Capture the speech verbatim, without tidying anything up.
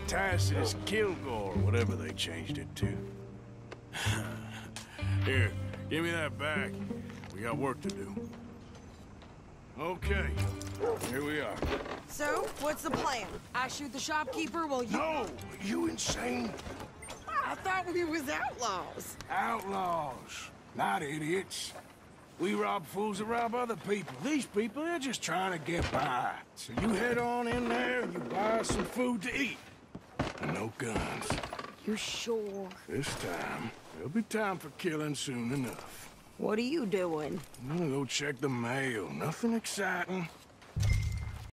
Tacitus Kilgore, whatever they changed it to. Here, give me that back. We got work to do. Okay, here we are. So, what's the plan? I shoot the shopkeeper while you... No! You insane? I thought we was outlaws. Outlaws, not idiots. We rob fools that rob other people. These people, they're just trying to get by. So you head on in there and you buy us some food to eat. And no guns. You sure? This time, there'll be time for killing soon enough. What are you doing? I'm gonna go check the mail. Nothing exciting.